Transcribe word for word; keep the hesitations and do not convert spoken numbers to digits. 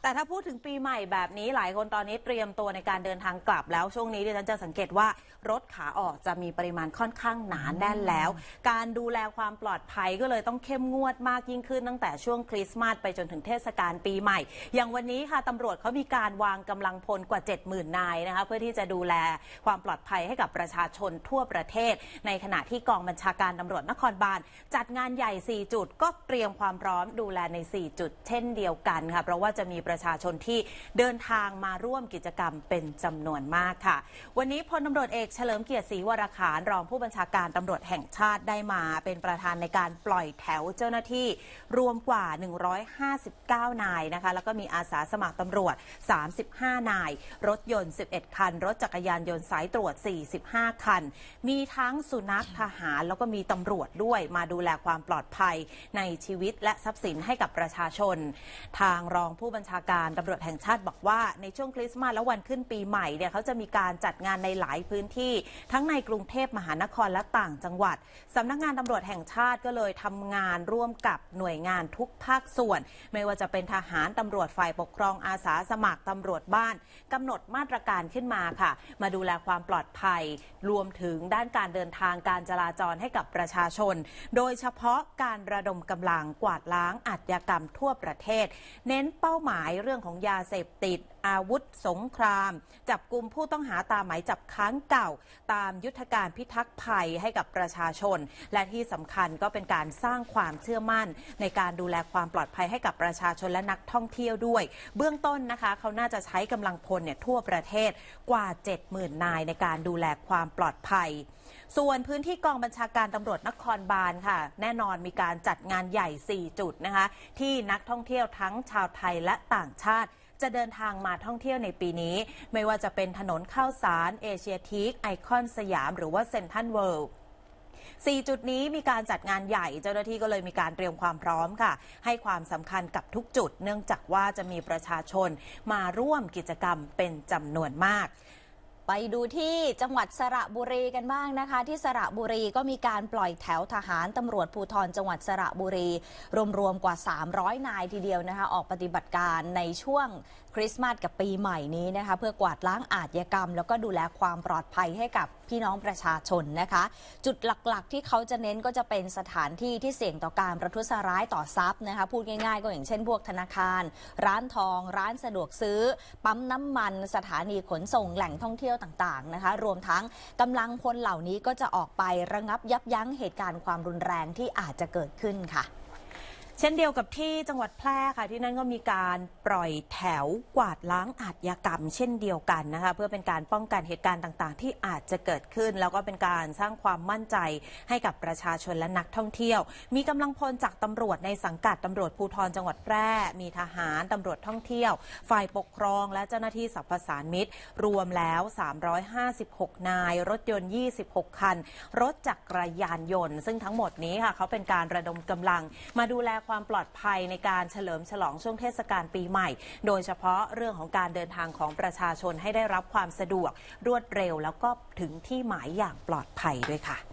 แต่ถ้าพูดถึงปีใหม่แบบนี้หลายคนตอนนี้เตรียมตัวในการเดินทางกลับแล้วช่วงนี้ดิฉันจะสังเกตว่ารถขาออกจะมีปริมาณค่อนข้างหนาแน่นแล้วการดูแลความปลอดภัยก็เลยต้องเข้มงวดมากยิ่งขึ้นตั้งแต่ช่วงคริสต์มาสไปจนถึงเทศกาลปีใหม่อย่างวันนี้ค่ะตำรวจเขามีการวางกำลังพลกว่า เจ็ดหมื่น นายนะคะเพื่อที่จะดูแลความปลอดภัยให้กับประชาชนทั่วประเทศในขณะที่กองบัญชาการตำรวจนครบาลจัดงานใหญ่สี่จุดก็เตรียมความพร้อมดูแลในสี่จุดเช่นเดียวกันค่ะเพราะว่าจะมีประชาชนที่เดินทางมาร่วมกิจกรรมเป็นจำนวนมากค่ะวันนี้พลตำรวจเอกเฉลิมเกียรติศรีวรขานรองผู้บัญชาการตำรวจแห่งชาติได้มาเป็นประธานในการปล่อยแถวเจ้าหน้าที่รวมกว่าหนึ่งร้อยห้าสิบเก้านายนะคะแล้วก็มีอาสาสมัครตำรวจสามสิบห้านายรถยนต์สิบเอ็ดคันรถจักรยานยนต์สายตรวจสี่สิบห้าคันมีทั้งสุนัขทหารแล้วก็มีตำรวจด้วยมาดูแลความปลอดภัยในชีวิตและทรัพย์สินให้กับประชาชนทางรองผู้บัญชาการตำรวจแห่งชาติบอกว่าในช่วงคริสต์มาสและวันขึ้นปีใหม่เนี่ยเขาจะมีการจัดงานในหลายพื้นที่ทั้งในกรุงเทพมหานครและต่างจังหวัดสำนักงานตำรวจแห่งชาติก็เลยทำงานร่วมกับหน่วยงานทุกภาคส่วนไม่ว่าจะเป็นทหารตำรวจฝ่ายปกครองอาสาสมัครตำรวจบ้านกำหนดมาตรการขึ้นมาค่ะมาดูแลความปลอดภัยรวมถึงด้านการเดินทางการจราจรให้กับประชาชนโดยเฉพาะการระดมกำลังกวาดล้างอาชญากรรมทั่วประเทศเน้นเป้าหมายเรื่องของยาเสพติดอาวุธสงครามจับกุมผู้ต้องหาตามหมายจับค้างเก่าตามยุทธการพิทักษ์ภัยให้กับประชาชนและที่สำคัญก็เป็นการสร้างความเชื่อมั่นในการดูแลความปลอดภัยให้กับประชาชนและนักท่องเที่ยวด้วยเบื้องต้นนะคะเขาน่าจะใช้กำลังพลเนี่ยทั่วประเทศกว่า เจ็ดหมื่น นายในการดูแลความปลอดภัยส่วนพื้นที่กองบัญชาการตำรวจนครบาลค่ะแน่นอนมีการจัดงานใหญ่สี่จุดนะคะที่นักท่องเที่ยวทั้งชาวไทยและต่างชาติจะเดินทางมาท่องเที่ยวในปีนี้ไม่ว่าจะเป็นถนนข้าวสารเอเชียทีคไอคอนสยามหรือว่าเซ็นทรัลเวิลด์สี่จุดนี้มีการจัดงานใหญ่เจ้าหน้าที่ก็เลยมีการเตรียมความพร้อมค่ะให้ความสำคัญกับทุกจุดเนื่องจากว่าจะมีประชาชนมาร่วมกิจกรรมเป็นจำนวนมากไปดูที่จังหวัดสระบุรีกันบ้างนะคะที่สระบุรีก็มีการปล่อยแถวทหารตำรวจภูธรจังหวัดสระบุรีรวมๆกว่าสามร้อยนายทีเดียวนะคะออกปฏิบัติการในช่วงคริสต์มาสกับปีใหม่นี้นะคะเพื่อกวาดล้างอาชญากรรมแล้วก็ดูแลความปลอดภัยให้กับพี่น้องประชาชนนะคะจุดหลักๆที่เขาจะเน้นก็จะเป็นสถานที่ที่เสี่ยงต่อการประทุษร้ายต่อทรัพย์นะคะพูดง่ายๆก็อย่างเช่นพวกธนาคารร้านทองร้านสะดวกซื้อปั๊มน้ำมันสถานีขนส่งแหล่งท่องเที่ยวต่างๆนะคะรวมทั้งกำลังพลเหล่านี้ก็จะออกไประงับยับยั้งเหตุการณ์ความรุนแรงที่อาจจะเกิดขึ้นค่ะเช่นเดียวกับที่จังหวัดแพร่ค่ะที่นั่นก็มีการปล่อยแถวกวาดล้างอาชญากรรมเช่นเดียวกันนะคะเพื่อเป็นการป้องกันเหตุการณ์ต่างๆที่อาจจะเกิดขึ้นแล้วก็เป็นการสร้างความมั่นใจให้กับประชาชนและนักท่องเที่ยวมีกำลังพลจากตำรวจในสังกัดตำรวจภูธรจังหวัดแพร่มีทหารตำรวจท่องเที่ยวฝ่ายปกครองและเจ้าหน้าที่สรรพสานมิตรรวมแล้วสามร้อยห้าสิบหกนายรถยนต์ยี่สิบหกคันรถจักรยานยนต์ซึ่งทั้งหมดนี้ค่ะเขาเป็นการระดมกำลังมาดูแลความปลอดภัยในการเฉลิมฉลองช่วงเทศกาลปีใหม่โดยเฉพาะเรื่องของการเดินทางของประชาชนให้ได้รับความสะดวกรวดเร็วแล้วก็ถึงที่หมายอย่างปลอดภัยด้วยค่ะ